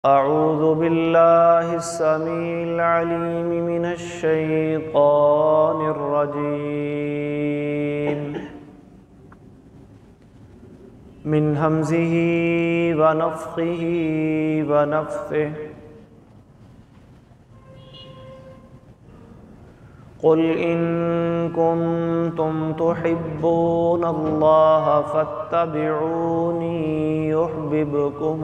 أعوذ بالله السميع العليم من الشيطان الرجيم من همزه ونفخه ونفثه قل إن كنتم تحبون الله فاتبعوني يحببكم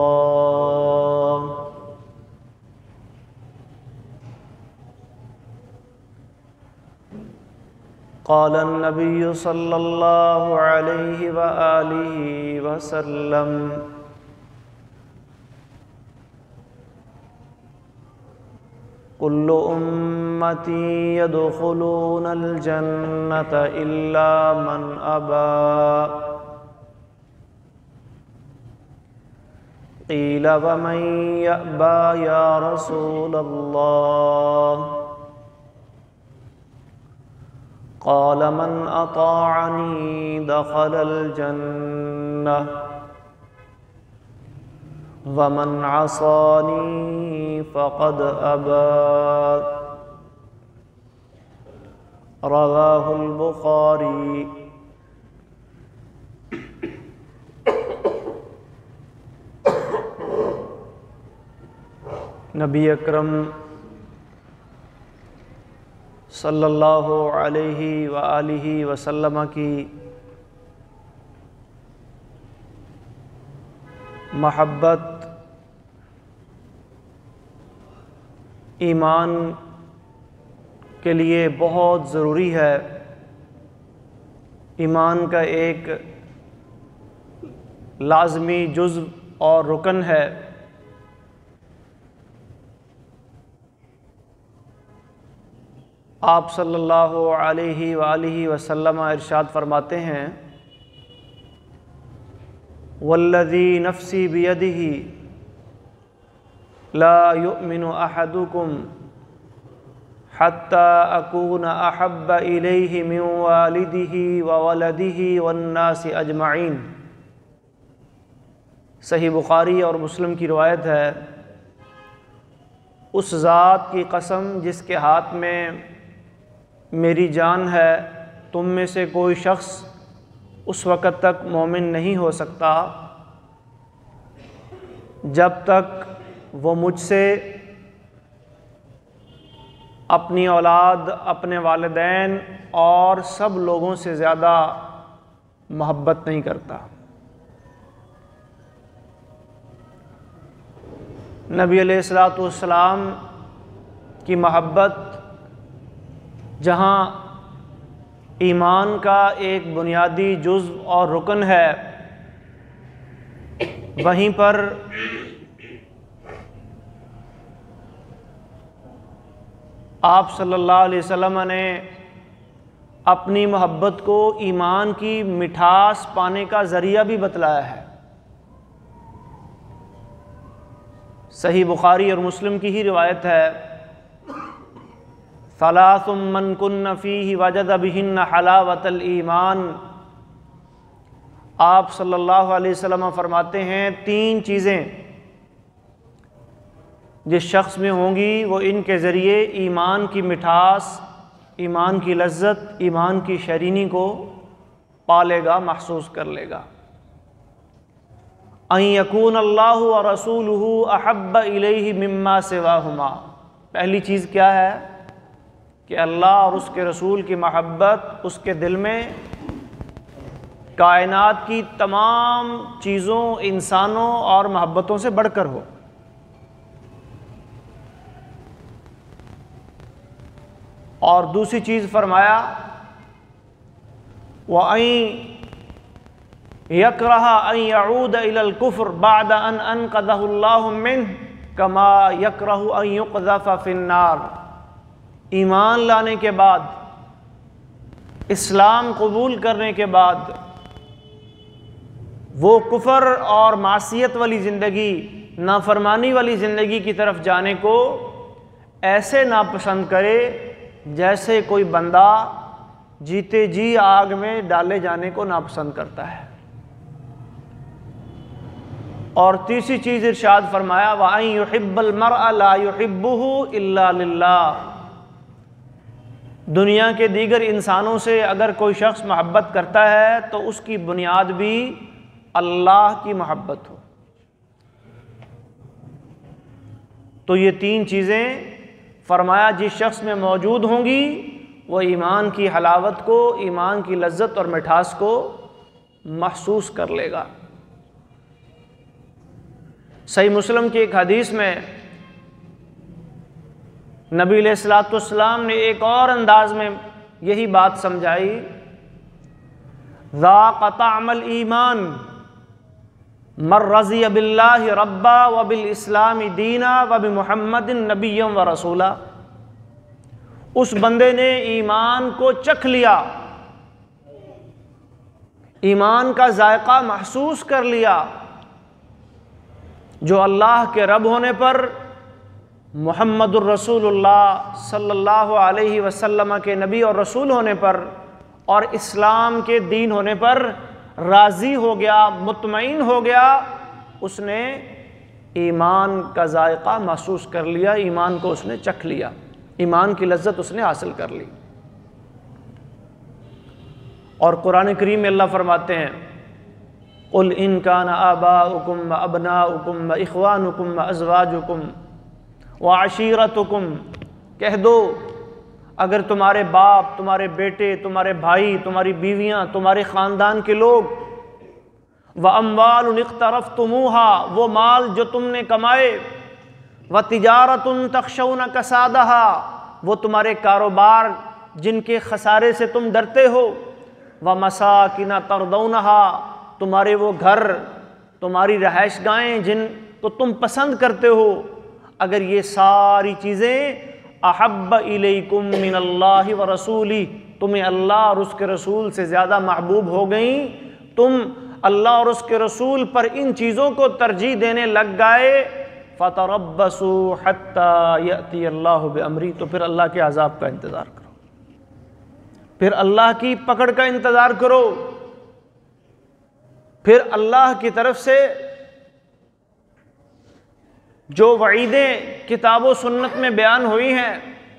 الله قال النبي صلى الله عليه وآله وسلم كل أمتي يدخلون الجنة إلا من أبى قيل ومن يأبى يا رسول الله قال من أطاعني دخل الجنة ومن عصاني فقد أبى رواه البخاري۔ نبی اکرم صلی اللہ علیہ وآلہ وسلم کی محبت ایمان کے لیے بہت ضروری ہے۔ ایمان کا ایک لازمی جزو اور رکن ہے۔ آپ صلی اللہ علیہ وآلہ وسلم ارشاد فرماتے ہیں والذی نفسی بیدہ لا یؤمن احدکم حتی اکون احب الیہ من والدہ وولدہ والناس اجمعین۔ صحیح بخاری اور مسلم کی روایت ہے، اس ذات کی قسم جس کے ہاتھ میں میری جان ہے، تم میں سے کوئی شخص اس وقت تک مومن نہیں ہو سکتا جب تک وہ مجھ سے اپنی اولاد، اپنے والدین اور سب لوگوں سے زیادہ محبت نہیں کرتا۔ نبی علیہ السلام کی محبت جہاں ایمان کا ایک بنیادی جزو اور رکن ہے، وہیں پر آپ صلی اللہ علیہ وسلم نے اپنی محبت کو ایمان کی مٹھاس پانے کا ذریعہ بھی بتلایا ہے۔ صحیح بخاری اور مسلم کی ہی روایت ہے، ثلاث من کن فیہ وجد بہن حلاوۃ الایمان۔ آپ صلی اللہ علیہ وسلم فرماتے ہیں تین چیزیں جس شخص میں ہوں گی وہ ان کے ذریعے ایمان کی مٹھاس، ایمان کی لذت، ایمان کی شیرینی کو پالے گا، محسوس کر لے گا۔ ان یکون اللہ ورسولہ احب الیہ مما سواہما۔ پہلی چیز کیا ہے کہ اللہ اور اس کے رسول کی محبت اس کے دل میں کائنات کی تمام چیزوں، انسانوں اور محبتوں سے بڑھ کر ہو۔ اور دوسری چیز فرمایا وَأَن يَكْرَهَ أَن يَعُودَ إِلَى الْكُفْرِ بَعْدَ أَنْ أَنْقَذَهُ اللَّهُ مِنْهُ كَمَا يَكْرَهُ أَن يُقْذَفَ فِي النَّارِ۔ ایمان لانے کے بعد، اسلام قبول کرنے کے بعد وہ کفر اور معصیت والی زندگی، نافرمانی والی زندگی کی طرف جانے کو ایسے ناپسند کرے جیسے کوئی بندہ جیتے جی آگ میں ڈالے جانے کو ناپسند کرتا ہے۔ اور تیسری چیز ارشاد فرمایا وَأَن يُحِبَّ الْمَرْءَ لَا يُحِبُّهُ إِلَّا لِلَّهِ، دنیا کے دیگر انسانوں سے اگر کوئی شخص محبت کرتا ہے تو اس کی بنیاد بھی اللہ کی محبت ہو۔ تو یہ تین چیزیں فرمایا جس شخص میں موجود ہوں گی وہ ایمان کی حلاوت کو، ایمان کی لذت اور مٹھاس کو محسوس کر لے گا۔ صحیح مسلم کی ایک حدیث میں نبی علیہ الصلوۃ والسلام نے ایک اور انداز میں یہی بات سمجھائی، ذاق طعم الایمان من رضی باللہ ربا وبالاسلام دینا وبمحمد نبیا ورسولا، اس بندے نے ایمان کو چکھ لیا، ایمان کا ذائقہ محسوس کر لیا، جو اللہ کے رب ہونے پر، محمد الرسول اللہ صلی اللہ علیہ وسلم کے نبی اور رسول ہونے پر اور اسلام کے دین ہونے پر راضی ہو گیا، مطمئن ہو گیا، اس نے ایمان کا ذائقہ محسوس کر لیا، ایمان کو اس نے چکھ لیا، ایمان کی لذت اس نے حاصل کر لی۔ اور قرآن کریم میں اللہ فرماتے ہیں قُلْ إِن كَانَ آبَاؤُكُمْ وَأَبْنَاؤُكُمْ وَإِخْوَانُكُمْ وَأَزْوَاجُكُمْ وَعَشِيرَتُكُمْ، کہہ دو اگر تمہارے باپ، تمہارے بیٹے، تمہارے بھائی، تمہاری بیویاں، تمہارے خاندان کے لوگ، وَأَمْوَالٌ اقْتَرَفْتُمُوهَا، وہ مال جو تم نے کمائے، وَتِجَارَةٌ تَخْشَوْنَ كَسَادَهَا، وہ تمہارے کاروبار جن کے خسارے سے تم ڈرتے ہو، وَمَسَاكِنَ تَرْضَوْنَهَا، تمہارے وہ گھر، تمہاری رہائش گاہیں جن کو تم پسند کرتے ہو، اگر یہ ساری چیزیں احب الیکم من اللہ ورسولہ، تمہیں اللہ اور اس کے رسول سے زیادہ محبوب ہو گئیں، تم اللہ اور اس کے رسول پر ان چیزوں کو ترجیح دینے لگ گئے، فتربصوا حتی یأتی اللہ بامرہ، تو پھر اللہ کے عذاب کا انتظار کرو، پھر اللہ کی پکڑ کا انتظار کرو، پھر اللہ کی طرف سے جو وعیدیں کتاب و سنت میں بیان ہوئی ہیں،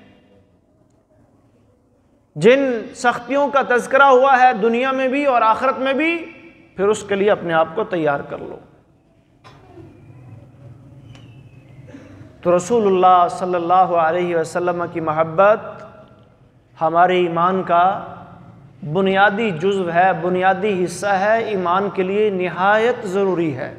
جن سختیوں کا تذکرہ ہوا ہے دنیا میں بھی اور آخرت میں بھی، پھر اس کے لیے اپنے آپ کو تیار کر لو۔ تو رسول اللہ صلی اللہ علیہ وسلم کی محبت ہمارے ایمان کا بنیادی جزو ہے، بنیادی حصہ ہے، ایمان کے لیے نہایت ضروری ہے۔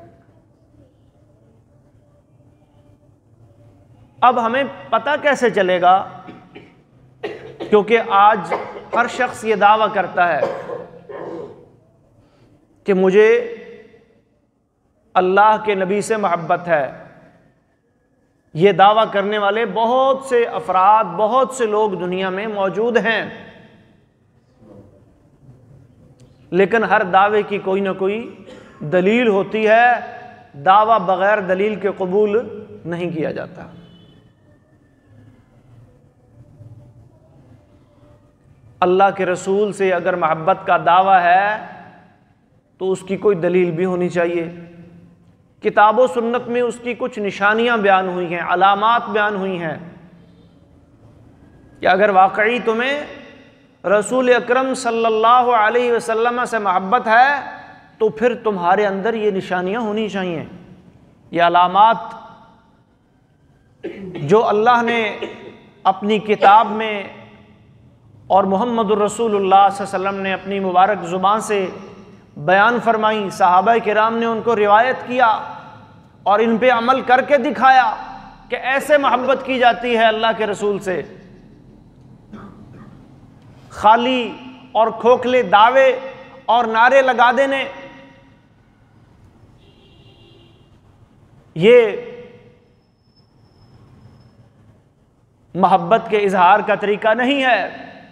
اب ہمیں پتہ کیسے چلے گا؟ کیونکہ آج ہر شخص یہ دعویٰ کرتا ہے کہ مجھے اللہ کے نبی سے محبت ہے، یہ دعویٰ کرنے والے بہت سے افراد، بہت سے لوگ دنیا میں موجود ہیں، لیکن ہر دعوے کی کوئی نہ کوئی دلیل ہوتی ہے، دعویٰ بغیر دلیل کے قبول نہیں کیا جاتا۔ اللہ کے رسول سے اگر محبت کا دعویٰ ہے تو اس کی کوئی دلیل بھی ہونی چاہیے، کتاب و سنت میں اس کی کچھ نشانیاں بیان ہوئی ہیں، علامات بیان ہوئی ہیں کہ اگر واقعی تمہیں رسول اکرم صلی اللہ علیہ وسلم سے محبت ہے تو پھر تمہارے اندر یہ نشانیاں ہونی چاہیے، یہ علامات جو اللہ نے اپنی کتاب میں اور محمد الرسول اللہ صلی اللہ علیہ وسلم نے اپنی مبارک زبان سے بیان فرمائی، صحابہ کرام نے ان کو روایت کیا اور ان پہ عمل کر کے دکھایا کہ ایسے محبت کی جاتی ہے اللہ کے رسول سے۔ خالی اور کھوکھلے دعوے اور نعرے لگا دینے یہ محبت کے اظہار کا طریقہ نہیں ہے،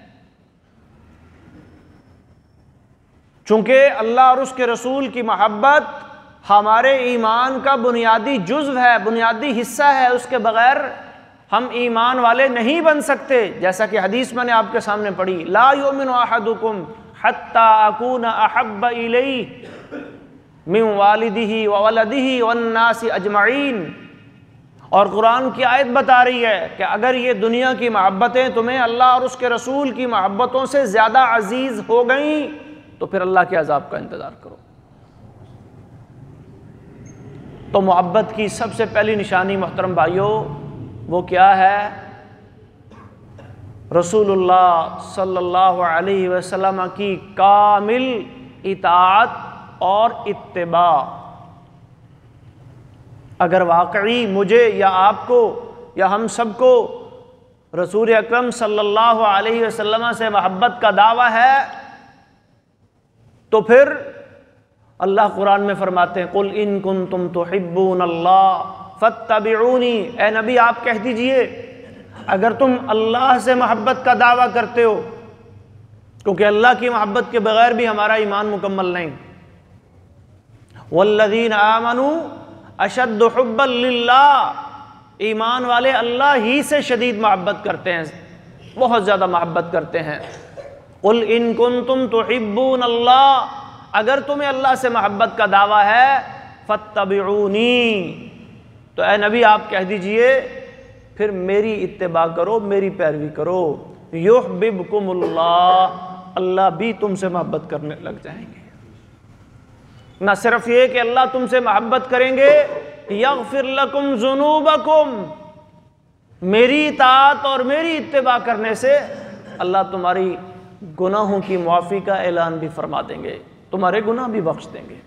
چونکہ اللہ اور اس کے رسول کی محبت ہمارے ایمان کا بنیادی جزو ہے، بنیادی حصہ ہے، اس کے بغیر ہم ایمان والے نہیں بن سکتے، جیسا کہ حدیث میں نے آپ کے سامنے پڑھی، لا یؤمن احدکم حتی اکون احب الیہ من والدہ وولدہ والناس اجمعین۔ اور قرآن کی آیت بتا رہی ہے کہ اگر یہ دنیا کی محبتیں تمہیں اللہ اور اس کے رسول کی محبتوں سے زیادہ عزیز ہو گئیں تو پھر اللہ کے عذاب کا انتظار کرو۔ تو محبت کی سب سے پہلی نشانی محترم بھائیوں وہ کیا ہے؟ رسول اللہ صلی اللہ علیہ وسلم کی کامل اطاعت اور اتباع۔ اگر واقعی مجھے یا آپ کو یا ہم سب کو رسول اکرم صلی اللہ علیہ وسلم سے محبت کا دعویٰ ہے تو پھر اللہ قرآن میں فرماتے ہیں قُلْ إِن كُنتُمْ تُحِبُّونَ اللَّهَ فَاتَّبِعُونِي، اے نبی آپ کہہ دیجئے اگر تم اللہ سے محبت کا دعویٰ کرتے ہو، کیونکہ اللہ کی محبت کے بغیر بھی ہمارا ایمان مکمل نہیں۔ وَالَّذِينَ آمَنُوا أَشَدُّ حُبًّا لِلَّهِ، ایمان والے اللہ ہی سے شدید محبت کرتے ہیں، بہت زیادہ محبت کرتے ہیں۔ قُلْ إِن كُنتُمْ تُحِبُّونَ اللَّهَ، اگر تمہیں اللہ سے محبت کا دعویٰ ہے فَاتَّبِعُونِي، تو اے نبی آپ کہہ دیجئے پھر میری اتباع کرو، میری پیروی کرو۔ یحببکم اللہ، اللہ بھی تم سے محبت کرنے لگ جائیں گے۔ نہ صرف یہ کہ اللہ تم سے محبت کریں گے، یغفر لکم ذنوبکم، میری اطاعت اور میری اتباع کرنے سے اللہ تمہاری گناہوں کی معافی کا اعلان بھی فرما دیں گے، تمہارے گناہ بھی بخش دیں گے۔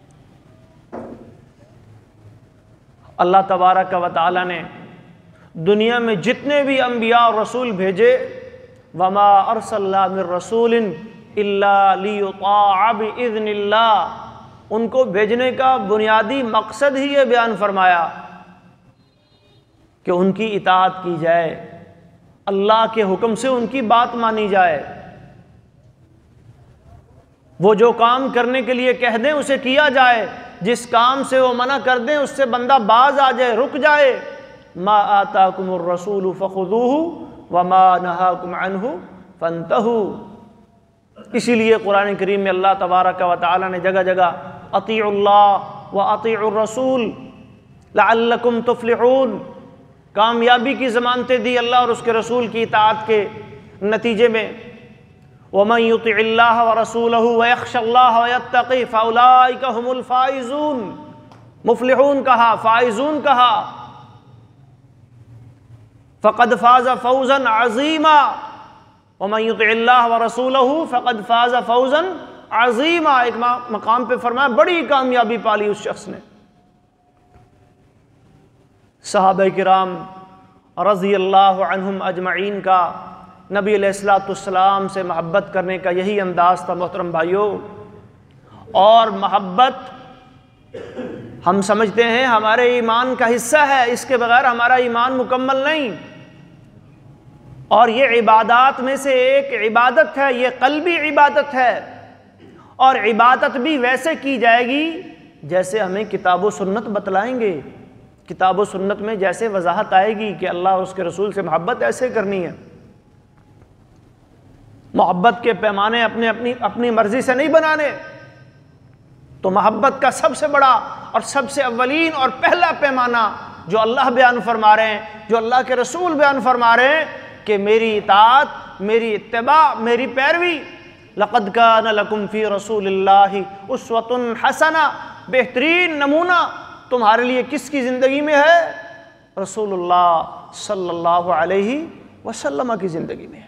اللہ تبارک و تعالی نے دنیا میں جتنے بھی انبیاء اور رسول بھیجے، وما ارسلنا من رسول الا لیطاع باذن اللہ، ان کو بھیجنے کا بنیادی مقصد ہی یہ بیان فرمایا کہ ان کی اطاعت کی جائے، اللہ کے حکم سے ان کی بات مانی جائے، وہ جو کام کرنے کے لیے کہہ دیں اسے کیا جائے، جس کام سے وہ منع کر دیں اس سے بندہ باز آ جائے، رک جائے۔ ما آتاکم الرسول فخذوہ وما نہاکم عنہ فانتہوا۔ اسی لیے قرآن کریم میں اللہ تبارک و تعالی نے جگہ جگہ اطیعوا اللہ و اطیعوا الرسول لعلکم تفلحون، کامیابی کی ضمانتیں دی اللہ اور اس کے رسول کی اطاعت کے نتیجے میں۔ وَمَن يُطِعِ اللَّهَ وَرَسُولَهُ وَيَخْشَ اللَّهَ وَيَتَّقِهِ فَأُولَٰئِكَ هُمُ الْفَائِزُونَ، مفلحون کہا، فائزون کہا، فَقَدْ فَازَ فَوْزًا عَظِيمًا، وَمَن يُطِعِ اللَّهَ وَرَسُولَهُ فَقَدْ فَازَ فَوْزًا عَظِيمًا، ایک مقام پہ فرمایا بڑی کامیابی پالی اس شخص نے۔ صحابہ کرام رضی اللہ عنہم اجمعین کا نبی علیہ السلام سے محبت کرنے کا یہی انداز تھا محترم بھائیوں۔ اور محبت ہم سمجھتے ہیں ہمارے ایمان کا حصہ ہے، اس کے بغیر ہمارا ایمان مکمل نہیں، اور یہ عبادات میں سے ایک عبادت ہے، یہ قلبی عبادت ہے، اور عبادت بھی ویسے کی جائے گی جیسے ہمیں کتاب و سنت بتلائیں گے۔ کتاب و سنت میں جیسے وضاحت آئے گی کہ اللہ اور اس کے رسول سے محبت ایسے کرنی ہے۔ محبت کے پیمانے اپنی مرضی سے نہیں بنانے۔ تو محبت کا سب سے بڑا اور سب سے اولین اور پہلا پیمانہ جو اللہ بیان فرما رہے ہیں، جو اللہ کے رسول بیان فرما رہے ہیں کہ میری اطاعت، میری اتباع، میری پیروی۔ لقد کان لکم فی رسول اللہ اسوۃ حسنہ، بہترین نمونہ تمہارے لیے کس کی زندگی میں ہے؟ رسول اللہ صلی اللہ علیہ وسلم کی زندگی میں ہے۔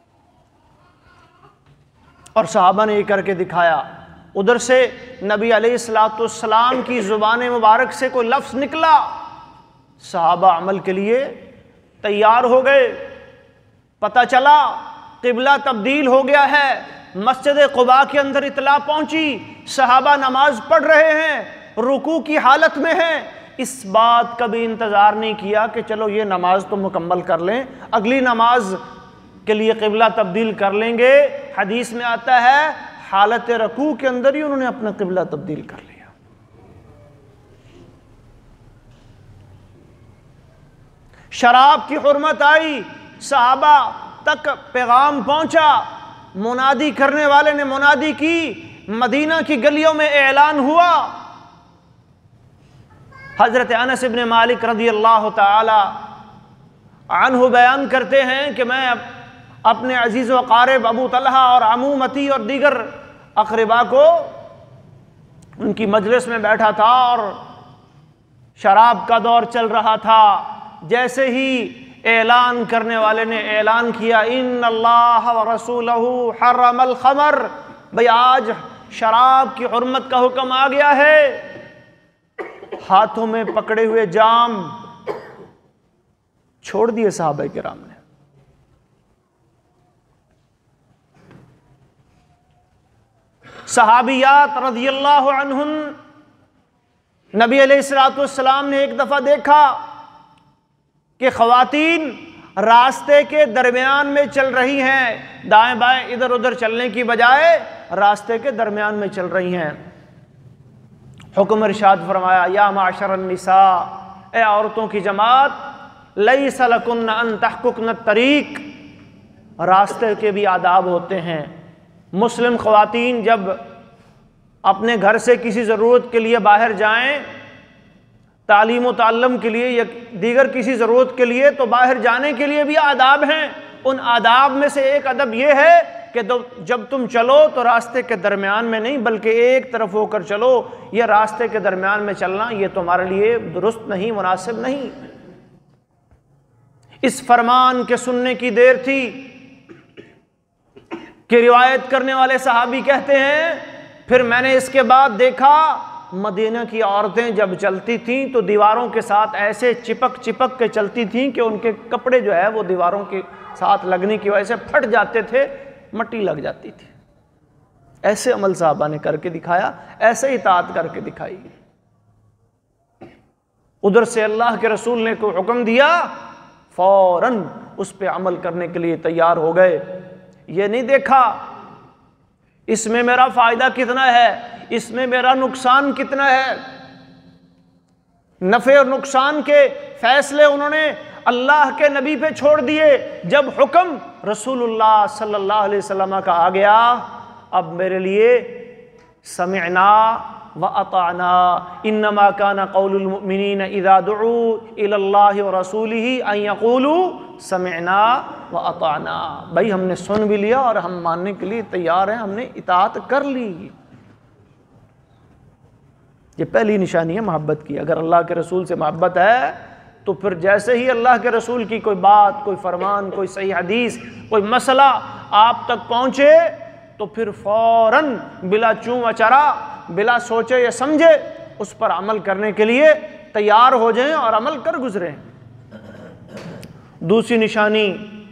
اور صحابہ نے یہ کر کے دکھایا۔ ادھر سے نبی علیہ السلام کی زبان مبارک سے کوئی لفظ نکلا، صحابہ عمل کے لیے تیار ہو گئے۔ پتہ چلا قبلہ تبدیل ہو گیا ہے، مسجد قباء کے اندر اطلاع پہنچی، صحابہ نماز پڑھ رہے ہیں، رکوع کی حالت میں ہیں۔ اس بات کا بھی انتظار نہیں کیا کہ چلو یہ نماز تو مکمل کر لیں، اگلی نماز کے لیے قبلہ تبدیل کر لیں گے۔ حدیث میں آتا ہے حالت رکوع کے اندر ہی انہوں نے اپنا قبلہ تبدیل کر لیا۔ شراب کی حرمت آئی، صحابہ تک پیغام پہنچا، منادی کرنے والے نے منادی کی، مدینہ کی گلیوں میں اعلان ہوا حضرت انس بن مالک رضی اللہ تعالی عنہ بیان کرتے ہیں کہ میں اپنے عزیز و قارب ابو طلحہ اور عمومتی اور دیگر اقربا کو ان کی مجلس میں بیٹھا تھا اور شراب کا دور چل رہا تھا۔ جیسے ہی اعلان کرنے والے نے اعلان کیا ان اللہ ورسولہ حرم الخمر، بھئی آج شراب کی حرمت کا حکم آ گیا ہے، ہاتھوں میں پکڑے ہوئے جام چھوڑ دیے صحابہ کرام نے۔ صحابیات رضی اللہ عنہن، نبی علیہ السلام نے ایک دفعہ دیکھا کہ خواتین راستے کے درمیان میں چل رہی ہیں، دائیں بائیں ادھر ادھر چلنے کی بجائے راستے کے درمیان میں چل رہی ہیں۔ حکم ارشاد فرمایا یا معشر النساء، اے عورتوں کی جماعت، لیس لکن ان تحققن الطریق، راستے کے بھی آداب ہوتے ہیں۔ مسلم خواتین جب اپنے گھر سے کسی ضرورت کے لیے باہر جائیں، تعلیم و تعلم کے لیے یا دیگر کسی ضرورت کے لیے، تو باہر جانے کے لیے بھی آداب ہیں۔ ان آداب میں سے ایک ادب یہ ہے کہ جب تم چلو تو راستے کے درمیان میں نہیں بلکہ ایک طرف ہو کر چلو۔ یہ راستے کے درمیان میں چلنا یہ تمہارے لیے درست نہیں، مناسب نہیں۔ اس فرمان کے سننے کی دیر تھی کہ روایت کرنے والے صحابی کہتے ہیں پھر میں نے اس کے بعد دیکھا مدینہ کی عورتیں جب چلتی تھیں تو دیواروں کے ساتھ ایسے چپک چپک کے چلتی تھیں کہ ان کے کپڑے جو ہے وہ دیواروں کے ساتھ لگنے کی وجہ سے پھٹ جاتے تھے، مٹی لگ جاتی تھی۔ ایسے عمل صحابہ نے کر کے دکھایا، ایسے اطاعت کر کے دکھائی۔ ادھر سے اللہ کے رسول نے کوئی حکم دیا، فوراً اس پہ عمل کرنے کے لیے تیار ہو گئے۔ یہ نہیں دیکھا اس میں میرا فائدہ کتنا ہے، اس میں میرا نقصان کتنا ہے۔ نفع اور نقصان کے فیصلے انہوں نے اللہ کے نبی پہ چھوڑ دیے۔ جب حکم رسول اللہ صلی اللہ علیہ وسلم کا آ گیا، اب میرے لیے سمعنا وَأَطَعْنَا إِنَّمَا كَانَ قَوْلُ الْمُؤْمِنِينَ إِذَا دُعُوا إِلَى اللَّهِ وَرَسُولِهِ أَن يَقُولُوا سَمِعْنَا وَأَطَعْنَا۔ بھائی ہم نے سن بھی لیا اور ہم ماننے کے لیے تیار ہیں، ہم نے اطاعت کر لی۔ یہ پہلی نشانی ہے محبت کی۔ اگر اللہ کے رسول سے محبت ہے تو پھر جیسے ہی اللہ کے رسول کی کوئی بات، کوئی فرمان، کوئی صحیح حدیث، کوئی مسئلہ آپ تک پہنچے تو پھر فوراً بلا چوں اچرا، بلا سوچے یا سمجھے اس پر عمل کرنے کے لیے تیار ہو جائیں اور عمل کر گزریں۔ دوسری نشانی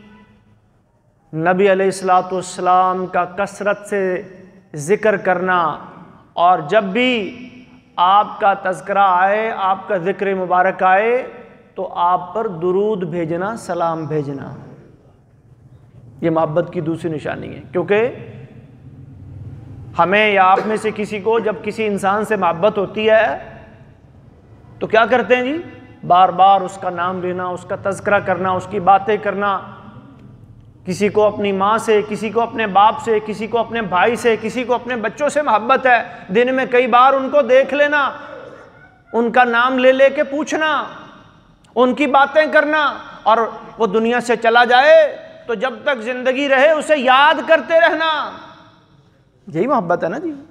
نبی علیہ السلام کا کثرت سے ذکر کرنا، اور جب بھی آپ کا تذکرہ آئے، آپ کا ذکر مبارک آئے تو آپ پر درود بھیجنا، سلام بھیجنا۔ یہ محبت کی دوسری نشانی ہے، کیونکہ ہمیں یا آپ میں سے کسی کو جب کسی انسان سے محبت ہوتی ہے تو کیا کرتے ہیں جی؟ بار بار اس کا نام لینا، اس کا تذکرہ کرنا، اس کی باتیں کرنا۔ کسی کو اپنی ماں سے، کسی کو اپنے باپ سے، کسی کو اپنے بھائی سے، کسی کو اپنے بچوں سے محبت ہے، دن میں کئی بار ان کو دیکھ لینا، ان کا نام لے لے کے پوچھنا، ان کی باتیں کرنا، اور وہ دنیا سے چلا جائے تو جب تک زندگی رہے اسے یاد کرتے رہنا۔ یہی محبت ہے نا جی۔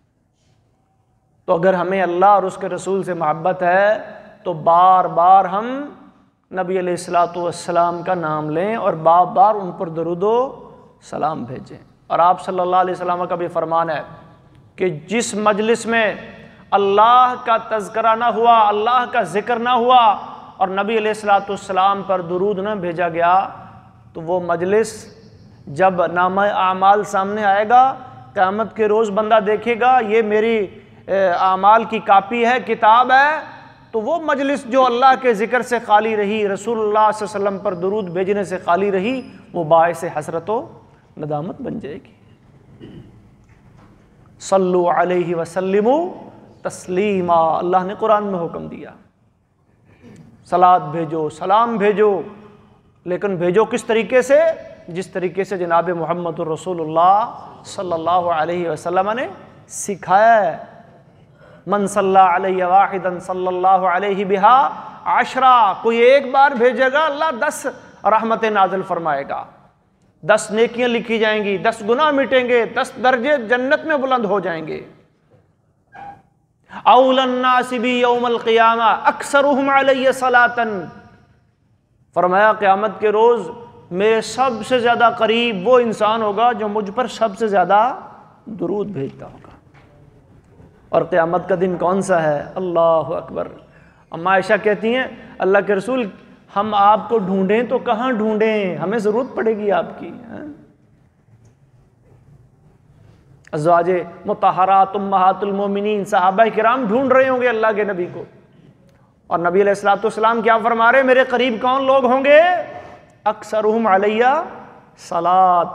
تو اگر ہمیں اللہ اور اس کے رسول سے محبت ہے تو بار بار ہم نبی علیہ السلام کا نام لیں اور بار بار ان پر درود و سلام بھیجیں۔ اور آپ صلی اللہ علیہ وسلم کا بھی فرمان ہے کہ جس مجلس میں اللہ کا تذکرہ نہ ہوا، اللہ کا ذکر نہ ہوا اور نبی علیہ السلام پر درود نہ بھیجا گیا تو وہ مجلس جب نامہ اعمال سامنے آئے گا، قیامت کے روز بندہ دیکھے گا یہ میری اعمال کی کاپی ہے، کتاب ہے، تو وہ مجلس جو اللہ کے ذکر سے خالی رہی، رسول اللہ صلی اللہ علیہ وسلم پر درود بھیجنے سے خالی رہی، وہ باعث حسرت و ندامت بن جائے گی۔ صلو علیہ وسلموا تسلیما، اللہ نے قرآن میں حکم دیا صلوات بھیجو، سلام بھیجو، لیکن بھیجو کس طریقے سے؟ جس طریقے سے جناب محمد الرسول اللہ صلی اللہ علیہ وسلم نے سکھایا ہے۔ من صلی علیہ واحدا صلی اللہ علیہ بہا عشرہ، کوئی ایک بار بھیجے گا اللہ 10 رحمتیں نازل فرمائے گا، 10 نیکیاں لکھی جائیں گی، 10 گناہ مٹیں گے، 10 درجے جنت میں بلند ہو جائیں گے۔ اولی الناس بی یوم القیامہ اکثرہم علیہ صلاۃ، فرمایا قیامت کے روز میرے سب سے زیادہ قریب وہ انسان ہوگا جو مجھ پر سب سے زیادہ درود بھیجتا ہوگا۔ اور قیامت کا دن کون سا ہے؟ اللہ اکبر۔ اما عائشہ کہتی ہیں اللہ کے رسول ہم آپ کو ڈھونڈیں تو کہاں ڈھونڈیں، ہمیں ضرورت پڑے گی آپ کی۔ ازواج مطہرات امہات المومنین صحابہ کرام ڈھونڈ رہے ہوں گے اللہ کے نبی کو، اور نبی علیہ الصلوۃ والسلام کیا فرما رہے؟ میرے قریب کون لوگ ہوں گے؟ اکثرہم علیہ صلاۃ۔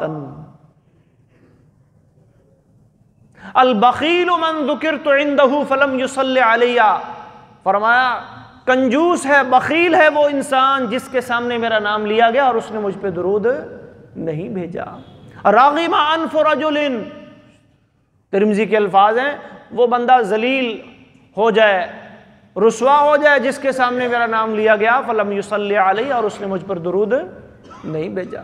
البخیل من ذکرت عندہ فلم یصلی علیہ، فرمایا کنجوس ہے، بخیل ہے وہ انسان جس کے سامنے میرا نام لیا گیا اور اس نے مجھ پہ درود نہیں بھیجا۔ راغم انف رجل، ترمذی کے الفاظ ہیں وہ بندہ ذلیل ہو جائے، رسوا ہو جائے جس کے سامنے میرا نام لیا گیا فلم یصلی علیہ اور اس نے مجھ پر درود نہیں بھیجا۔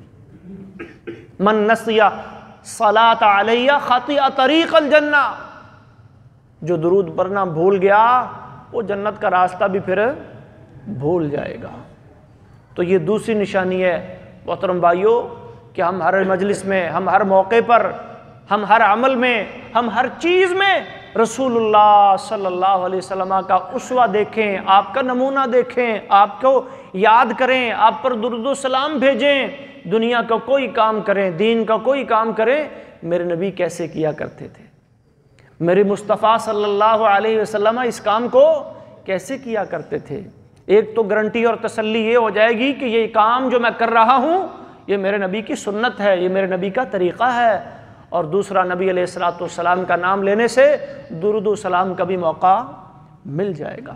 من نسی صلاۃ علیہ خطئ طریق الجنہ، جو درود پڑھنا بھول گیا وہ جنت کا راستہ بھی پھر بھول جائے گا۔ تو یہ دوسری نشانی ہے محترم بھائیوں کہ ہم ہر مجلس میں، ہم ہر موقع پر، ہم ہر عمل میں، ہم ہر چیز میں رسول اللہ صلی اللہ علیہ وسلم کا اسوہ دیکھیں، آپ کا نمونہ دیکھیں، آپ کو یاد کریں، آپ پر درود و سلام بھیجیں۔ دنیا کا کوئی کام کریں، دین کا کوئی کام کریں، میرے نبی کیسے کیا کرتے تھے، میرے مصطفیٰ صلی اللہ علیہ وسلم اس کام کو کیسے کیا کرتے تھے۔ ایک تو گارنٹی اور تسلی یہ ہو جائے گی کہ یہ کام جو میں کر رہا ہوں یہ میرے نبی کی سنت ہے، یہ میرے نبی کا طریقہ ہے، اور دوسرا نبی علیہ الصلوۃ والسلام کا نام لینے سے درود و سلام کا بھی موقع مل جائے گا۔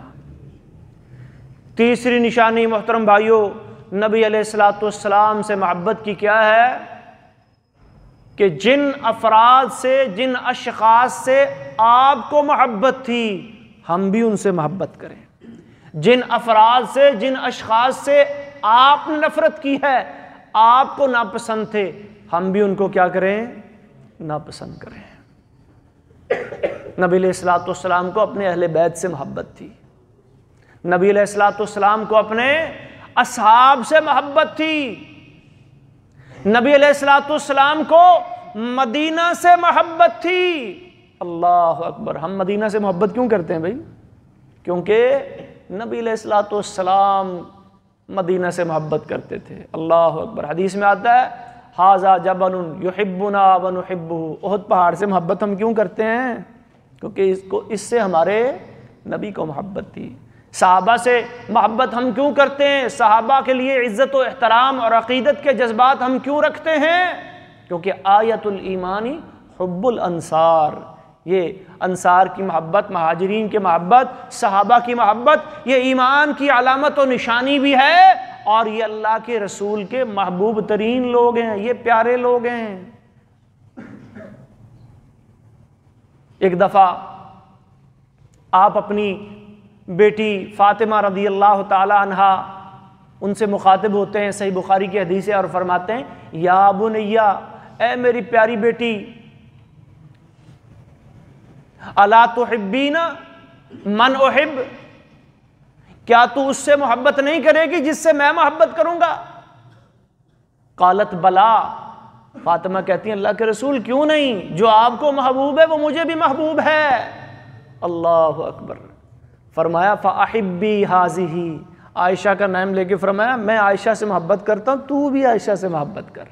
تیسری نشانی محترم بھائیوں نبی علیہ الصلوۃ والسلام سے محبت کی کیا ہے کہ جن افراد سے، جن اشخاص سے آپ کو محبت تھی ہم بھی ان سے محبت کریں۔ جن افراد سے، جن اشخاص سے آپ نے نفرت کی ہے، آپ کو ناپسند تھے، ہم بھی ان کو کیا کریں؟ ناپسند کریں۔ نبی علیہ الصلوۃ والسلام کو اپنے اہل بیت سے محبت تھی، نبی علیہ الصلوۃ والسلام کو اپنے اصحاب سے محبت تھی، نبی علیہ الصلوۃ والسلام کو مدینہ سے محبت تھی۔ اللہ اکبر۔ ہم مدینہ سے محبت کیوں کرتے ہیں بھائی؟ کیونکہ نبی علیہ الصلوۃ والسلام مدینہ سے محبت کرتے تھے۔ اللہ اکبر۔ حدیث میں آتا ہے ھذا جبل یحبنا ونحبہ، احد پہاڑ سے محبت ہم کیوں کرتے ہیں؟ کیونکہ اس سے ہمارے نبی کو محبت تھی۔ صحابہ سے محبت ہم کیوں کرتے ہیں؟ صحابہ کے لیے عزت و احترام اور عقیدت کے جذبات ہم کیوں رکھتے ہیں؟ کیونکہ آیت الایمانی حب الانصار، یہ انصار کی محبت، مہاجرین کی محبت، صحابہ کی محبت، یہ ایمان کی علامت و نشانی بھی ہے، اور یہ اللہ کے رسول کے محبوب ترین لوگ ہیں، یہ پیارے لوگ ہیں۔ ایک دفعہ آپ اپنی بیٹی فاطمہ رضی اللہ تعالی عنہا ان سے مخاطب ہوتے ہیں، صحیح بخاری کی حدیث ہے، اور فرماتے ہیں یا بنیہ، اے میری پیاری بیٹی، الا تحبین من احب، کیا تو اس سے محبت نہیں کرے گی جس سے میں محبت کروں گا؟ قالت بلا، فاطمہ کہتی ہیں اللہ کے رسول کیوں نہیں، جو آپ کو محبوب ہے وہ مجھے بھی محبوب ہے۔ اللہ اکبر۔ فرمایا فاحبی ھذہ، عائشہ کا نام لے کے فرمایا میں عائشہ سے محبت کرتا ہوں، تو بھی عائشہ سے محبت کر۔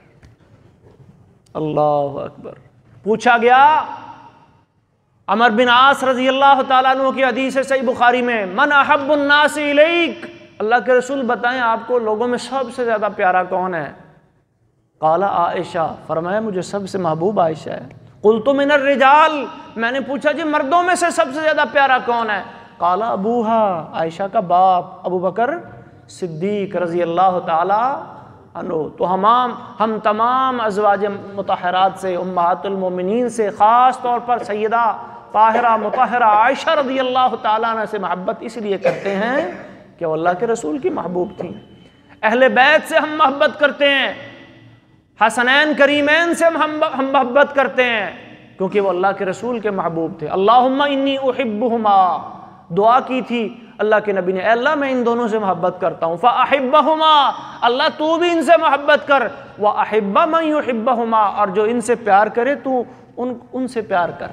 اللہ اکبر۔ پوچھا گیا عمر بن عاص رضی اللہ تعالیٰ عنہ کی حدیث ہے صحیح بخاری میں، من احب الناس الیک، اللہ کے رسول بتائیں آپ کو لوگوں میں سب سے زیادہ پیارا کون ہے؟ قال عائشہ، فرمایا مجھے سب سے محبوب عائشہ ہے۔ قلت من الرجال، میں نے پوچھا جی مردوں میں سے سب سے زیادہ پیارا کون ہے؟ قال ابوہا، عائشہ کا باپ ابو بکر صدیق رضی اللہ تعالی عنہ۔ تو ہم تمام ازواج مطہرات سے، امہات المومنین سے، خاص طور پر سیدہ طاہرہ مطہرہ عائشہ رضی اللہ تعالیٰ عنہ سے محبت اس لیے کرتے ہیں کہ وہ اللہ کے رسول کی محبوب تھیں۔ اہل بیت سے ہم محبت کرتے ہیں، حسنین کریمین سے ہم محبت کرتے ہیں کیونکہ وہ اللہ کے رسول کے محبوب تھے۔ اللہم انی احبہما، دعا کی تھی اللہ کے نبی نے، اے اللہ میں ان دونوں سے محبت کرتا ہوں، فاحبہما، اللہ تو بھی ان سے محبت کر، واحب من یحبہما، اور جو ان سے پیار کرے تو ان سے پیار کر۔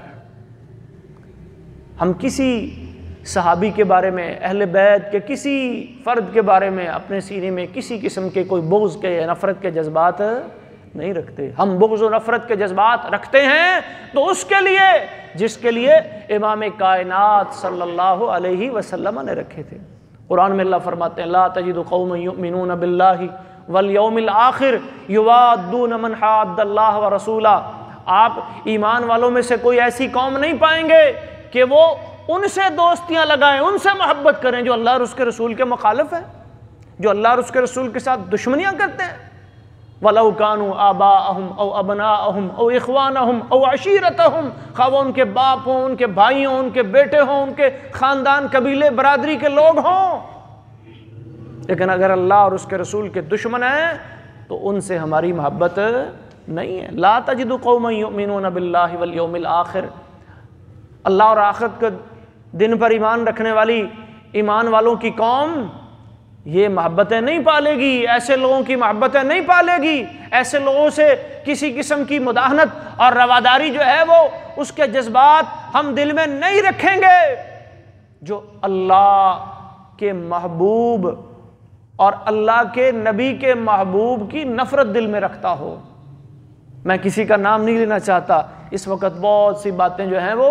ہم کسی صحابی کے بارے میں، اہل بیت کے کسی فرد کے بارے میں اپنے سینے میں کسی قسم کے کوئی بغض کے یا نفرت کے جذبات نہیں رکھتے۔ ہم بغض و نفرت کے جذبات رکھتے ہیں تو اس کے لیے جس کے لیے امام کائنات صلی اللہ علیہ وسلم نے رکھے تھے۔ قرآن میں اللہ فرماتے ہیں لا تجد قوما یؤمنون باللہ والیوم الآخر یوادون من حاد اللہ ورسولہ، آپ ایمان والوں میں سے کوئی ایسی قوم نہیں پائیں گے کہ وہ ان سے دوستیاں لگائیں، ان سے محبت کریں جو اللہ اور اس کے رسول کے مخالف ہیں، جو اللہ اور اس کے رسول کے ساتھ دشمنیاں کرتے ہیں۔ وَلَوْ كَانُوا آبَاءَهُمْ أَوْ أَبْنَاءَهُمْ أَوْ إِخْوَانَهُمْ أَوْ عَشِيرَتَهُمْ، خواہ وہ ان کے باپ ہوں، ان کے بھائی ہوں، ان کے بیٹے ہوں، ان کے خاندان قبیلے برادری کے لوگ ہوں، لیکن اگر اللہ اور اس کے رسول کے دشمن ہیں تو ان سے ہماری محبت نہیں ہے۔ لا تجد قوما یؤمنون باللہ والیوم الآخر، اللہ اور آخرت کے دن پر ایمان رکھنے والی ایمان والوں کی قوم یہ محبتیں نہیں پالے گی، ایسے لوگوں کی محبتیں نہیں پالے گی، ایسے لوگوں سے کسی قسم کی مداحنت اور رواداری جو ہے وہ اس کے جذبات ہم دل میں نہیں رکھیں گے۔ جو اللہ کے محبوب اور اللہ کے نبی کے محبوب کی نفرت دل میں رکھتا ہو۔ میں کسی کا نام نہیں لینا چاہتا، اس وقت بہت سی باتیں جو ہیں وہ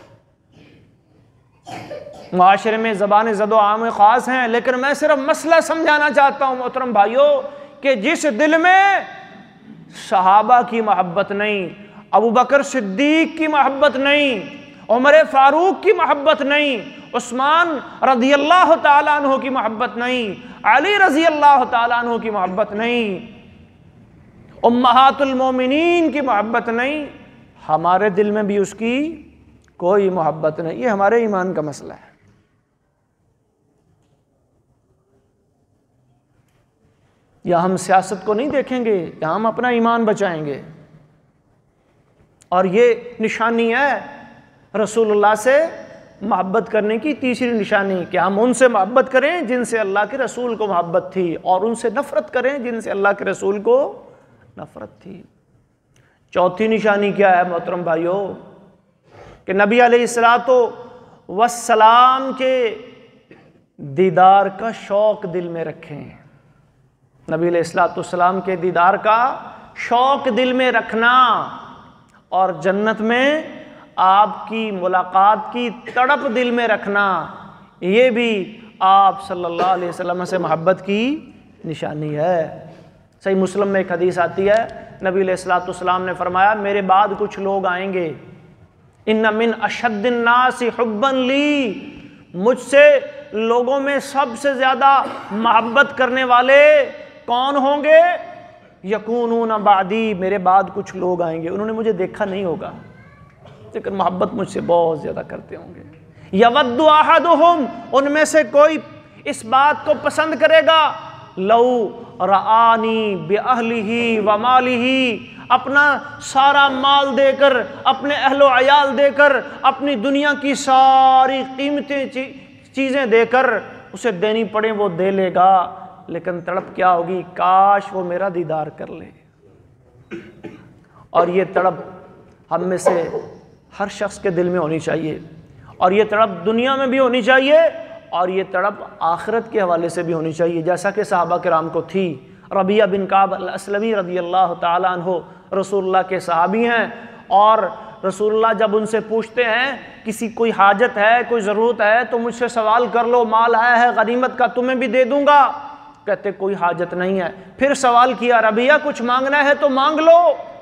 معاشرے میں زبان زد و عام خاص ہیں، لیکن میں صرف مسئلہ سمجھانا چاہتا ہوں محترم بھائیوں کہ جس دل میں صحابہ کی محبت نہیں، ابو بکر صدیق کی محبت نہیں، عمر فاروق کی محبت نہیں، عثمان رضی اللہ تعالیٰ عنہ کی محبت نہیں، علی رضی اللہ تعالیٰ عنہ کی محبت نہیں، امہات المومنین کی محبت نہیں، ہمارے دل میں بھی اس کی کوئی محبت نہیں، یہ ہمارے ایمان کا مسئلہ ہے۔ یا ہم سیاست کو نہیں دیکھیں گے یا ہم اپنا ایمان بچائیں گے، اور یہ نشانی ہے رسول اللہ سے محبت کرنے کی تیسری نشانی کہ ہم ان سے محبت کریں جن سے اللہ کے رسول کو محبت تھی، اور ان سے نفرت کریں جن سے اللہ کے رسول کو نفرت تھی۔ چوتھی نشانی کیا ہے محترم بھائیوں؟ کہ نبی علیہ الصلوۃ والسلام کے دیدار کا شوق دل میں رکھیں۔ نبی علیہ الصلوۃ والسلام کے دیدار کا شوق دل میں رکھنا، اور جنت میں آپ کی ملاقات کی تڑپ دل میں رکھنا، یہ بھی آپ صلی اللہ علیہ وسلم سے محبت کی نشانی ہے۔ صحیح مسلم میں ایک حدیث آتی ہے، نبی علیہ الصلوۃ والسلام نے فرمایا میرے بعد کچھ لوگ آئیں گے، ان من اشد الناس حبا لی، مجھ سے لوگوں میں سب سے زیادہ محبت کرنے والے کون ہوں گے؟ یکونون بعدی، میرے بعد کچھ لوگ آئیں گے، انہوں نے مجھے دیکھا نہیں ہوگا لیکن محبت مجھ سے بہت زیادہ کرتے ہوں گے۔ یود احدہم، ان میں سے کوئی اس بات کو پسند کرے گا، لو رآنی باہلہ ومالہ، اپنا سارا مال دے کر، اپنے اہل و عیال دے کر، اپنی دنیا کی ساری قیمتیں چیزیں دے کر اسے دینی پڑیں وہ دے لے گا، لیکن تڑپ کیا ہوگی؟ کاش وہ میرا دیدار کر لے۔ اور یہ تڑپ ہم میں سے ہر شخص کے دل میں ہونی چاہیے، اور یہ تڑپ دنیا میں بھی ہونی چاہیے، اور یہ تڑپ آخرت کے حوالے سے بھی ہونی چاہیے، جیسا کہ صحابہ کرام کو تھی۔ ربیعہ بن کعب الاسلمی رضی اللہ تعالیٰ عنہ رسول اللہ کے صحابی ہیں، اور رسول اللہ جب ان سے پوچھتے ہیں کسی کوئی حاجت ہے، کوئی ضرورت ہے تو مجھ سے سوال کر لو، مال آیا ہے غنیمت کا تمہیں بھی دے دوں گا، کہتے کوئی حاجت نہیں ہے۔ پھر سوال کیا ربیعہ کچھ مانگنا ہے تو مانگ لو،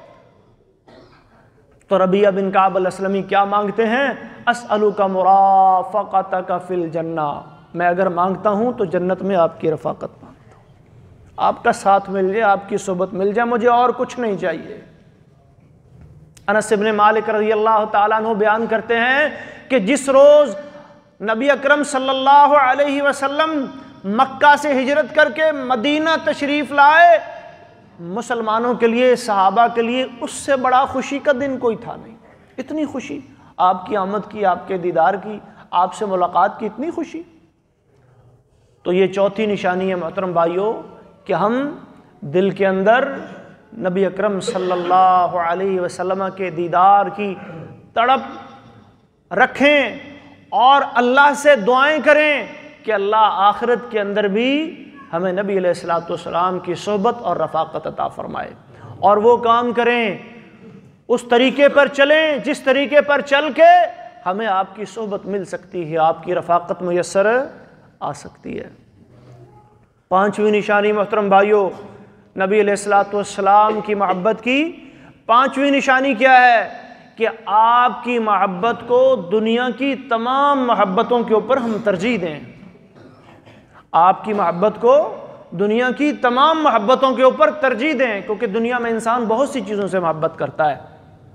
تو ربیعہ بن کعب الاسلمی کیا مانگتے ہیں؟ اسألک مرافقتک فی الجنہ، میں اگر مانگتا ہوں تو جنت میں آپ کی رفاقت مانگتا ہوں، آپ کا ساتھ مل جائے، آپ کی صحبت مل جائے، مجھے اور کچھ نہیں چاہیے۔ انس بن مالک رضی اللہ تعالیٰ عنہ بیان کرتے ہیں کہ جس روز نبی اکرم صلی اللہ علیہ وسلم مکہ سے ہجرت کر کے مدینہ تشریف لائے، مسلمانوں کے لیے، صحابہ کے لیے اس سے بڑا خوشی کا دن کوئی تھا نہیں۔ اتنی خوشی آپ کی آمد کی، آپ کے دیدار کی، آپ سے ملاقات کی، اتنی خوشی۔ تو یہ چوتھی نشانی ہے محترم بھائیوں کہ ہم دل کے اندر نبی اکرم صلی اللہ علیہ وسلم کے دیدار کی تڑپ رکھیں اور اللہ سے دعائیں کریں کہ اللہ آخرت کے اندر بھی ہمیں نبی علیہ الصلوۃ والسلام کی صحبت اور رفاقت عطا فرمائے، اور وہ کام کریں، اس طریقے پر چلیں جس طریقے پر چل کے ہمیں آپ کی صحبت مل سکتی ہے، آپ کی رفاقت میسر آ سکتی ہے۔ پانچویں نشانی محترم بھائیوں نبی علیہ الصلوۃ والسلام کی محبت کی پانچویں نشانی کیا ہے کہ آپ کی محبت کو دنیا کی تمام محبتوں کے اوپر ہم ترجیح دیں۔ آپ کی محبت کو دنیا کی تمام محبتوں کے اوپر ترجیح دیں، کیونکہ دنیا میں انسان بہت سی چیزوں سے محبت کرتا ہے،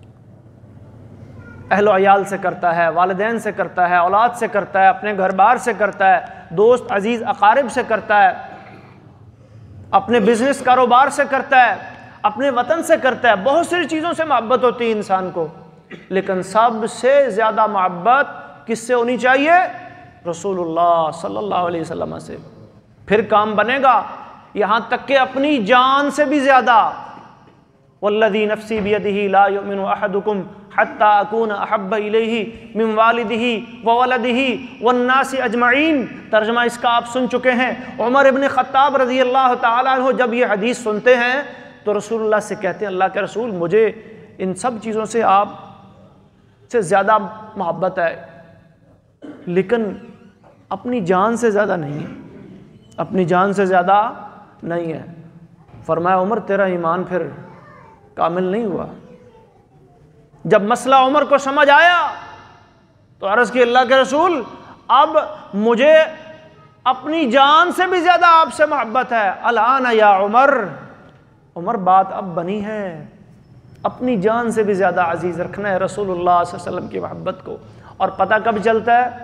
اہل و عیال سے کرتا ہے، والدین سے کرتا ہے، اولاد سے کرتا ہے، اپنے گھر بار سے کرتا ہے، دوست عزیز اقارب سے کرتا ہے، اپنے بزنس کاروبار سے کرتا ہے، اپنے وطن سے کرتا ہے، بہت سی چیزوں سے محبت ہوتی ہے انسان کو، لیکن سب سے زیادہ محبت کس سے ہونی چاہیے؟ رسول اللہ صلی اللہ علیہ وسلم سے۔ پھر کام بنے گا، یہاں تک کہ اپنی جان سے بھی زیادہ۔ والذی نفسی بیدہ لا یؤمن احدکم حتی اکون احب الیہ من والدہ وولدہ والناس اجمعین۔ ترجمہ اس کا آپ سن چکے ہیں۔ عمر ابن خطاب رضی اللہ تعالیٰ عنہ جب یہ حدیث سنتے ہیں تو رسول اللہ سے کہتے ہیں، اللہ کے رسول مجھے ان سب چیزوں سے آپ سے زیادہ محبت ہے، لیکن اپنی جان سے زیادہ نہیں ہے، اپنی جان سے زیادہ نہیں ہے۔ فرمایا عمر تیرا ایمان پھر کامل نہیں ہوا۔ جب مسئلہ عمر کو سمجھ آیا تو عرض کی اللہ کے رسول اب مجھے اپنی جان سے بھی زیادہ آپ سے محبت ہے۔ الآن یا عمر، عمر بات اب بنی ہے، اپنی جان سے بھی زیادہ عزیز رکھنا ہے رسول اللہ صلی اللہ علیہ وسلم کی محبت کو۔ اور پتہ کب چلتا ہے؟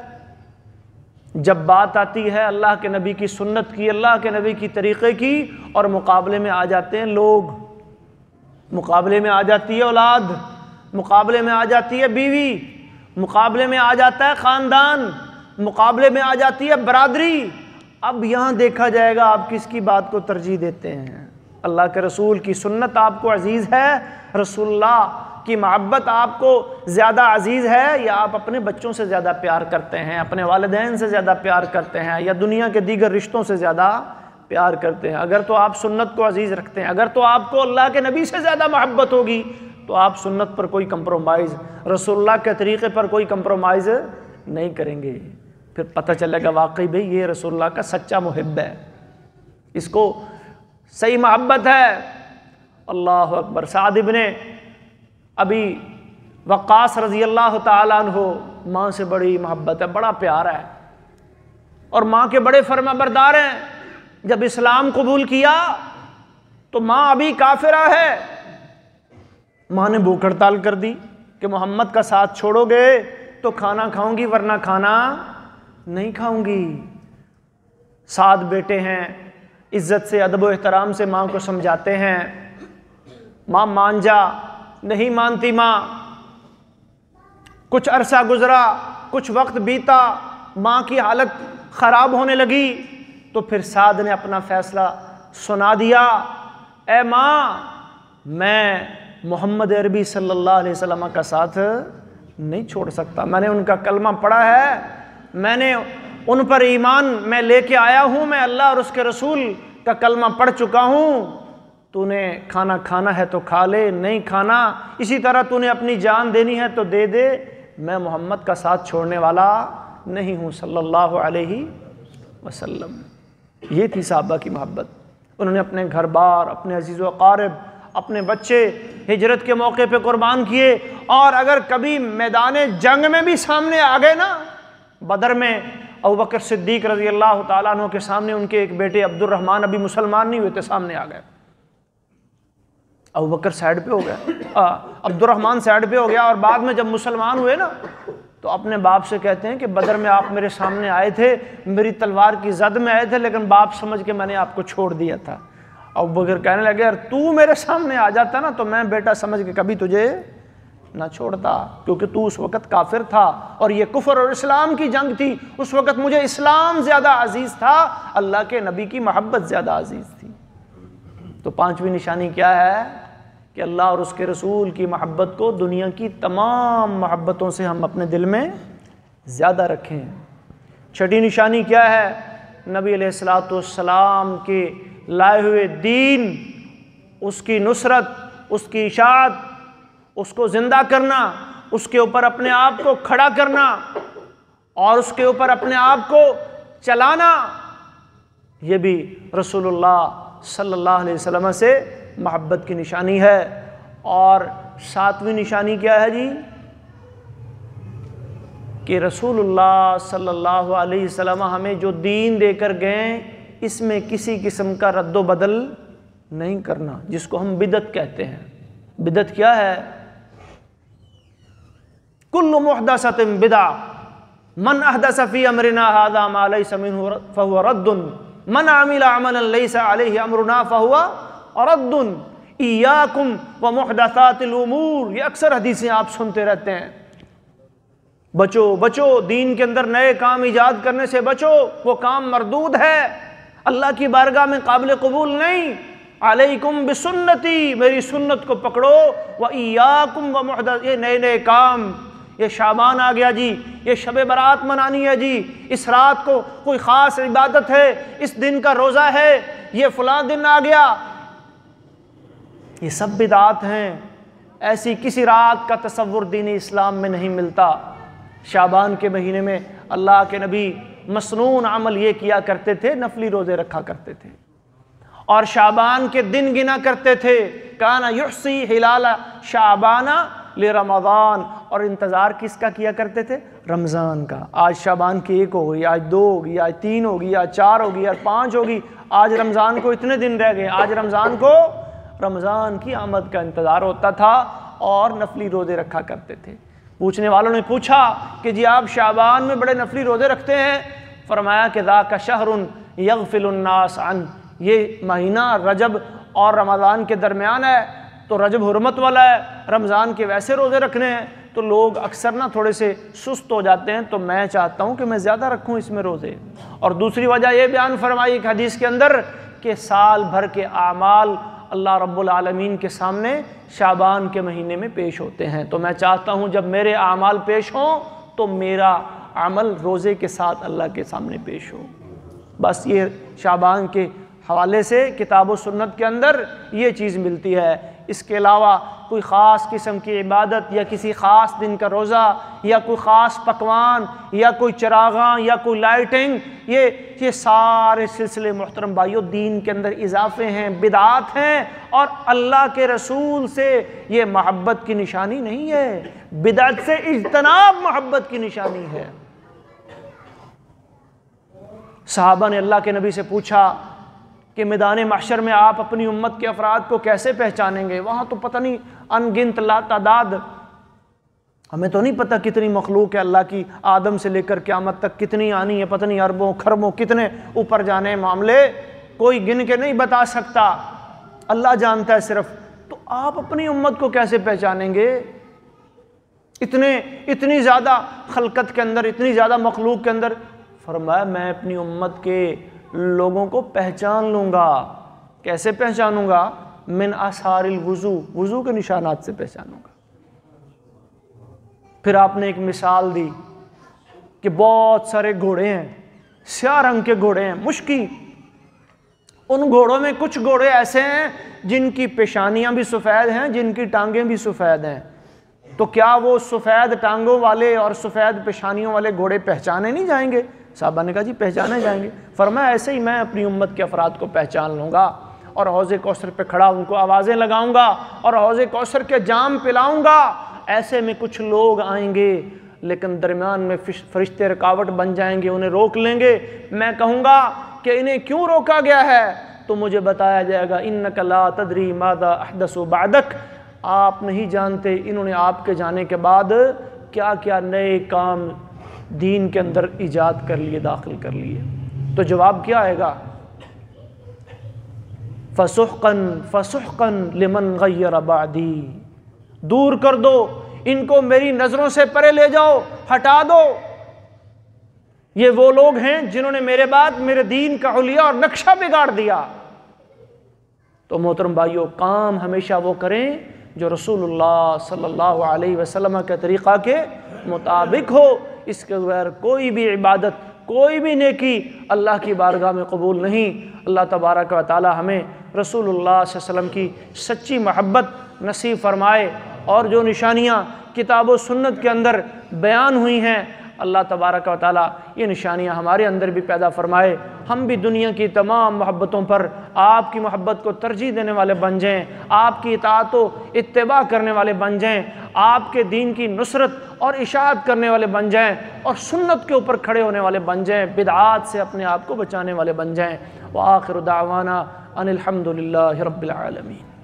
جب بات آتی ہے اللہ کے نبی کی سنت کی، اللہ کے نبی کی طریقے کی، اور مقابلے میں آ جاتے ہیں لوگ، مقابلے میں آ جاتی ہے اولاد، مقابلے میں آ جاتی ہے بیوی، مقابلے میں آ جاتا ہے خاندان، مقابلے میں آ جاتی ہے برادری۔ اب یہاں دیکھا جائے گا آپ کس کی بات کو ترجیح دیتے ہیں۔ اللہ کے رسول کی سنت آپ کو عزیز ہے، رسول اللہ کی محبت آپ کو زیادہ عزیز ہے، یا آپ اپنے بچوں سے زیادہ پیار کرتے ہیں، اپنے والدین سے زیادہ پیار کرتے ہیں، یا دنیا کے دیگر رشتوں سے زیادہ پیار کرتے ہیں؟ اگر تو آپ سنت کو عزیز رکھتے ہیں، اگر تو آپ کو اللہ کے نبی سے زیادہ محبت ہوگی تو آپ سنت پر کوئی کمپرومائز، رسول اللہ کے طریقے پر کوئی کمپرومائز نہیں کریں گے۔ پھر پتہ چلے گا واقعی بھئی یہ رسول اللہ کا سچا محب ہے، اس کو صحیح محبت ہے۔ اللہ اکبر۔ سعد ابن ابی وقاص رضی اللہ تعالیٰ عنہ ماں سے بڑی محبت ہے، بڑا پیار ہے، اور ماں کے بڑے فرما بردار ہیں۔ جب اسلام قبول کیا تو ماں ابھی کافرہ ہے، ماں نے بھوک ہڑتال کر دی کہ محمد کا ساتھ چھوڑو گے تو کھانا کھاؤں گی ورنہ کھانا نہیں کھاؤں گی۔ سعد بیٹے ہیں، عزت سے ادب و احترام سے ماں کو سمجھاتے ہیں، ماں مان جا، نہیں مانتی ماں۔ کچھ عرصہ گزرا، کچھ وقت بیتا، ماں کی حالت خراب ہونے لگی، تو پھر سعد نے اپنا فیصلہ سنا دیا، اے ماں میں محمد عربی صلی اللہ علیہ وسلم کا ساتھ نہیں چھوڑ سکتا، میں نے ان کا کلمہ پڑھا ہے، میں نے ان پر ایمان میں لے کے آیا ہوں، میں اللہ اور اس کے رسول کا کلمہ پڑھ چکا ہوں، تو نے کھانا کھانا ہے تو کھا لے، نہیں کھانا اسی طرح تو نے اپنی جان دینی ہے تو دے دے، میں محمد کا ساتھ چھوڑنے والا نہیں ہوں صلی اللہ علیہ وسلم۔ یہ تھی صحابہ کی محبت۔ انہوں نے اپنے گھر بار، اپنے عزیز و اقارب، اپنے بچے ہجرت کے موقع پہ قربان کیے، اور اگر کبھی میدان جنگ میں بھی سامنے آ گئے نا، بدر میں ابوبکر صدیق رضی اللہ تعالیٰ عنہ کے سامنے ان کے ایک بیٹے عبد الرحمن ابھی مسلمان نہیں ہوئے تھے، سامنے آ گئے، ابو بکر سائڈ پہ ہو گیا، عبد الرحمن سائڈ پہ ہو گیا، اور بعد میں جب مسلمان ہوئے نا تو اپنے باپ سے کہتے ہیں کہ بدر میں آپ میرے سامنے آئے تھے، میری تلوار کی زد میں آئے تھے، لیکن باپ سمجھ کے میں نے آپ کو چھوڑ دیا تھا۔ ابو بکر کہنے لگے اگر تو میرے سامنے آ جاتا نا تو میں بیٹا سمجھ کے کبھی تجھے نہ چھوڑتا، کیونکہ تو اس وقت کافر تھا اور یہ کفر اور اسلام کی جنگ تھی۔ اس وقت مجھے اسلام زیادہ عزیز تھا، اللہ کے نبی کی محبت زیادہ عزیز تھی۔ تو پانچویں نشانی کیا ہے کہ اللہ اور اس کے رسول کی محبت کو دنیا کی تمام محبتوں سے ہم اپنے دل میں زیادہ رکھیں۔ چھٹی نشانی کیا ہے؟ نبی علیہ الصلوۃ والسلام کے لائے ہوئے دین، اس کی نصرت، اس کی اشاعت، اس کو زندہ کرنا، اس کے اوپر اپنے آپ کو کھڑا کرنا اور اس کے اوپر اپنے آپ کو چلانا، یہ بھی رسول اللہ صلی اللہ علیہ وسلم سے محبت کی نشانی ہے۔ اور ساتویں نشانی کیا ہے جی؟ کہ رسول اللہ صلی اللہ علیہ وسلم ہمیں جو دین دے کر گئے اس میں کسی قسم کا رد و بدل نہیں کرنا، جس کو ہم بدعت کہتے ہیں۔ بدعت کیا ہے؟ کل محدثۃ بدعہ، من احدث فی امرنا ھذا ما لیس منہ فہو رد، من عمل عملا لیس علیہ امرنا فہو رد، ایاکم ومحدثات الامور، یہ اکثر حدیثیں آپ سنتے رہتے ہیں۔ بچو بچو، دین کے اندر نئے کام ایجاد کرنے سے بچو، وہ کام مردود ہے، اللہ کی بارگاہ میں قابل قبول نہیں۔ علیکم بسنتی، میری سنت کو پکڑو، وَإِيَّاكُمْ وَمُحْدَث، یہ نئے نئے کام، یہ شعبان آ گیا جی، یہ شب برات منانی ہے جی، اس رات کو کوئی خاص عبادت ہے، اس دن کا روزہ ہے، یہ فلاں دن آ گیا، یہ سب بدعات ہیں۔ ایسی کسی رات کا تصور دین اسلام میں نہیں ملتا۔ شعبان کے مہینے میں اللہ کے نبی مسنون عمل یہ کیا کرتے تھے، نفلی روزے رکھا کرتے تھے، اور شعبان کے دن گنا کرتے تھے۔ کان یحصی ہلال شعبان لرمضان، اور انتظار کس کا کیا کرتے تھے؟ رمضان کا۔ آج شعبان کی 1 ہوگی، آج 2 ہوگی، آج 3 ہوگی، آج 4 ہوگی، آج 5 ہوگی، آج رمضان کو اتنے دن رہ گئے، آج رمضان کو رمضان کی آمد کا انتظار ہوتا تھا اور نفلی روزے رکھا کرتے تھے۔ پوچھنے والوں نے پوچھا کہ جی آپ شعبان میں بڑے نفلی روزے رکھتے ہیں؟ فرمایا کہ ذاک شہر یغفل الناس عنہ، یہ مہینہ رجب اور رمضان کے درمیان ہے، تو رجب حرمت والا ہے، رمضان کے ویسے روزے رکھنے ہیں تو لوگ اکثر نا تھوڑے سے سست ہو جاتے ہیں، تو میں چاہتا ہوں کہ میں زیادہ رکھوں اس میں روزے۔ اور دوسری وجہ یہ بیان فرمائی ایک حدیث کے اندر کہ سال بھر کے اعمال اللہ رب العالمین کے سامنے شعبان کے مہینے میں پیش ہوتے ہیں، تو میں چاہتا ہوں جب میرے اعمال پیش ہوں تو میرا عمل روزے کے ساتھ اللہ کے سامنے پیش ہو۔ بس یہ شعبان کے حوالے سے کتاب و سنت کے اندر یہ چیز ملتی ہے۔ اس کے علاوہ کوئی خاص قسم کی عبادت یا کسی خاص دن کا روزہ یا کوئی خاص پکوان یا کوئی چراغاں یا کوئی لائٹنگ، یہ سارے سلسلے محترم بھائیو دین کے اندر اضافے ہیں، بدعات ہیں، اور اللہ کے رسول سے یہ محبت کی نشانی نہیں ہے، بدعت سے اجتناب محبت کی نشانی ہے۔ صحابہ نے اللہ کے نبی سے پوچھا کہ میدان محشر میں آپ اپنی امت کے افراد کو کیسے پہچانیں گے؟ وہاں تو پتہ نہیں ان گنت لا تعداد، ہمیں تو نہیں پتہ کتنی مخلوق ہے اللہ کی، آدم سے لے کر قیامت تک کتنی آنی ہے، پتہ نہیں اربوں کھربوں کتنے اوپر جانے معاملے، کوئی گن کے نہیں بتا سکتا، اللہ جانتا ہے صرف۔ تو آپ اپنی امت کو کیسے پہچانیں گے؟ اتنی زیادہ خلقت کے اندر، اتنی زیادہ مخلوق کے اندر۔ فرمایا میں اپنی امت کے لوگوں کو پہچان لوں گا۔ کیسے پہچانوں گا؟ من آثار الوضو، وضو کے نشانات سے پہچانوں گا۔ پھر آپ نے ایک مثال دی کہ بہت سارے گھوڑے ہیں، سیاہ رنگ کے گھوڑے ہیں، مشکی، ان گھوڑوں میں کچھ گھوڑے ایسے ہیں جن کی پیشانیاں بھی سفید ہیں، جن کی ٹانگیں بھی سفید ہیں، تو کیا وہ سفید ٹانگوں والے اور سفید پیشانیوں والے گھوڑے پہچانے نہیں جائیں گے؟ صحابہ نے کہا جی پہچانے جائیں گے۔ فرمایا ایسے ہی میں اپنی امت کے افراد کو پہچان لوں گا اور حوض کوثر پہ کھڑا ان کو آوازیں لگاؤں گا اور حوض کوثر کے جام پلاؤں گا۔ ایسے میں کچھ لوگ آئیں گے لیکن درمیان میں فرشتے رکاوٹ بن جائیں گے، انہیں روک لیں گے۔ میں کہوں گا کہ انہیں کیوں روکا گیا ہے؟ تو مجھے بتایا جائے گا انک لا تدری ماذا احدث بعدک، آپ نہیں جانتے انہوں نے آپ کے جانے کے بعد کیا کیا نئے کام دین کے اندر ایجاد کر لیے، داخل کر لیے۔ تو جواب کیا آئے گا؟ فَسُحْقًا فَسُحْقًا لِمَنْ غَيَّرَ بَعْدِي، دور کر دو ان کو، میری نظروں سے پرے لے جاؤ، ہٹا دو۔ یہ وہ لوگ ہیں جنہوں نے میرے بعد میرے دین کا حلیہ اور نقشہ بگاڑ دیا۔ تو محترم بھائیو، کام ہمیشہ وہ کریں جو رسول اللہ صلی اللہ علیہ وسلم کے طریقہ کے مطابق ہو۔ اس کے بغیر کوئی بھی عبادت، کوئی بھی نیکی اللہ کی بارگاہ میں قبول نہیں۔ اللہ تبارک و تعالی ہمیں رسول اللہ صلی اللہ علیہ وسلم کی سچی محبت نصیب فرمائے، اور جو نشانیاں کتاب و سنت کے اندر بیان ہوئی ہیں، اللہ تبارک و تعالی یہ نشانیاں ہمارے اندر بھی پیدا فرمائے، ہم بھی دنیا کی تمام محبتوں پر آپ کی محبت کو ترجیح دینے والے بن جائیں، آپ کی اطاعت و اتباع کرنے والے بن جائیں، آپ کے دین کی نصرت اور اشاعت کرنے والے بن جائیں، اور سنت کے اوپر کھڑے ہونے والے بن جائیں، بدعات سے اپنے آپ کو بچانے والے بن جائیں۔ وآخر دعوانا ان الحمد للہ رب العالمین۔